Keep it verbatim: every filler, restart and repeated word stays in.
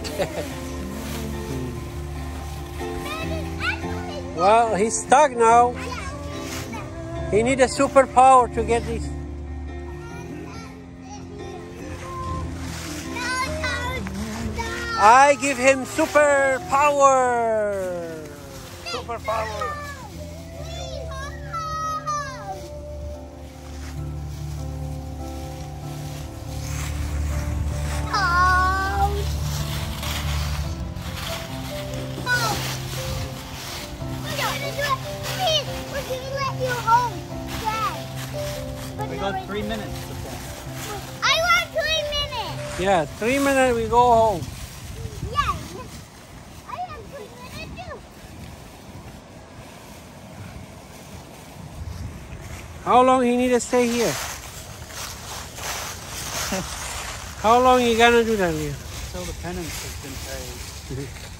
Well, he's stuck now. He needs a superpower to get this. I give him superpower. Superpower. We got three minutes. I want three minutes. Yeah, three minutes we go home. Yeah, I have three minutes too. How long he need to stay here? How long you gonna do that here? Until the penance has been paid.